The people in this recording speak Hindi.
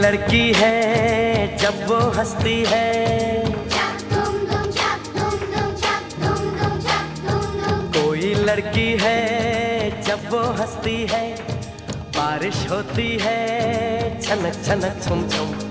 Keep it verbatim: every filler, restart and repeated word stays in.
लड़की है जब वो हंसती है, कोई लड़की है जब वो हंसती है, बारिश होती है छनक छनक छुम छुम।